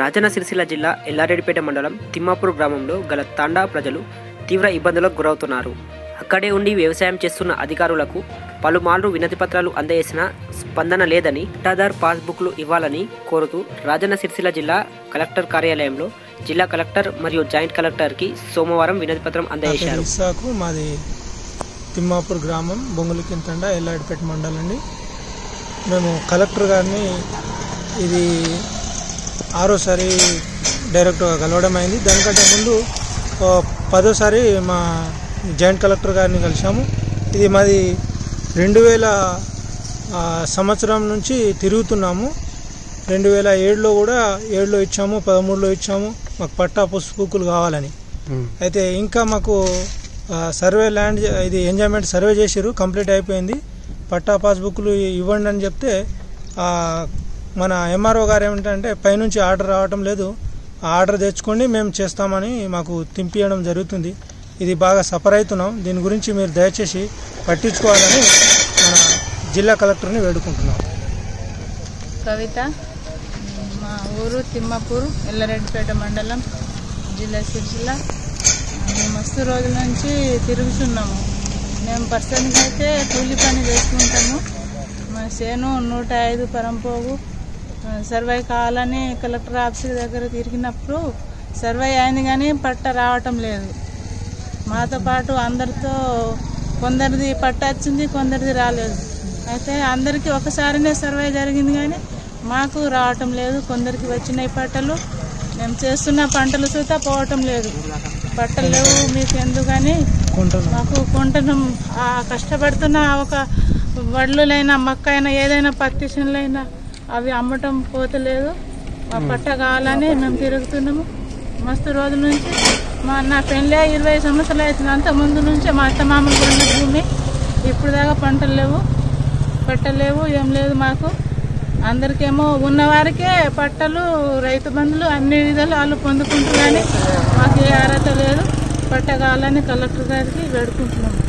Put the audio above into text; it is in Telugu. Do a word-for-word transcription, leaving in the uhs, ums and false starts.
రాజన్న సిరిసిల్ల జిల్లా ఎల్లారెడ్డిపేట మండలం తిమ్మాపూర్ గ్రామంలో గల తాండా ప్రజలు తీవ్ర ఇబ్బందులకు గురవుతున్నారు. అక్కడే ఉండి వ్యవసాయం చేస్తున్న అధికారులకు పలుమార్లు వినతి పత్రాలు అందజేసినా స్పందన లేదని, పట్టాదార్ పాస్బుక్లు ఇవ్వాలని కోరుతూ రాజన్న సిరిసిల్ల జిల్లా కలెక్టర్ కార్యాలయంలో జిల్లా కలెక్టర్ మరియు జాయింట్ కలెక్టర్కి సోమవారం వినతి పత్రం అందజేశారు. మాది తిమ్మాపూర్ గ్రామం బొంగులకింత తండా ఎల్లారెడ్డిపేట మండలం అండి. మేము కలెక్టర్ గారిని ఇది ఆరోసారి డైరెక్ట్గా కలవడం అయింది. దానికంటే ముందు పదోసారి మా జాయింట్ కలెక్టర్ గారిని కలిసాము. ఇది మాది రెండు వేల సంవత్సరం నుంచి తిరుగుతున్నాము. రెండు వేల ఏడులో కూడా ఏడులో ఇచ్చాము, పదమూడులో ఇచ్చాము మాకు పట్టా పుస్తకులు కావాలని. అయితే ఇంకా మాకు సర్వే ల్యాండ్ ఇది ఎంజాయ్మెంట్ సర్వే చేసిరు, కంప్లీట్ అయిపోయింది. పట్టా పాస్బుక్లు ఇవ్వండి అని చెప్తే మన ఎంఆర్ఓ గారు ఏమిటంటే పైనుంచి ఆర్డర్ రావటం లేదు, ఆ ఆర్డర్ తెచ్చుకోండి మేము చేస్తామని మాకు తింపియడం జరుగుతుంది. ఇది బాగా సఫర్ అవుతున్నాం. దీని గురించి మీరు దయచేసి పట్టించుకోవాలని మన జిల్లా కలెక్టర్ని వేడుకుంటున్నాం. కవిత, మా ఊరు తిమ్మాపూర్, ఎల్లారెడ్డిపేట మండలం, జిల్లా సిరిసిల్ల. మేము మస్తు రోజుల నుంచి తిరుగుతున్నాము. మేము పర్సన్గా అయితే కూలి పని చేసుకుంటాము. మా సేను నూట ఐదు పరంపోగు సర్వే కావాలని కలెక్టర్ ఆఫీస్ దగ్గర తిరిగినప్పుడు సర్వే అయింది కానీ పట్ట రావటం లేదు. మాతో పాటు అందరితో కొందరిది పట్ట వచ్చింది, కొందరిది రాలేదు. అయితే అందరికీ ఒకసారినే సర్వే జరిగింది కానీ మాకు రావటం లేదు. కొందరికి వచ్చినాయి పట్టలు, మేము చేస్తున్న పంటలు చూతా పోవటం లేదు. పట్టలు లేవు మీకు ఎందుకని మాకు కొంటనం కష్టపడుతున్న ఒక వడ్లులైనా మక్క అయినా ఏదైనా పత్తి చేనులైనా అవి అమ్మటం పోతలేదు. మా పట్ట కావాలని మేము తిరుగుతున్నాము మస్తు రోజుల నుంచి. మా నా పెళ్ళే ఇరవై సంవత్సరాలు అవుతుంది. అంత ముందు నుంచే మా అత్త మామూలు కొన్న భూమి ఇప్పుడు దాకా పంటలు లేవు, పట్టలేవు, ఏం లేదు మాకు. అందరికేమో ఉన్నవారికే పట్టలు, రైతు బంధులు అన్ని విధాలు వాళ్ళు పొందుకుంటున్నారు కానీ మాకు ఏ అర్హత లేదు. పట్ట కావాలని కలెక్టర్ గారికి వేడుకుంటున్నాము.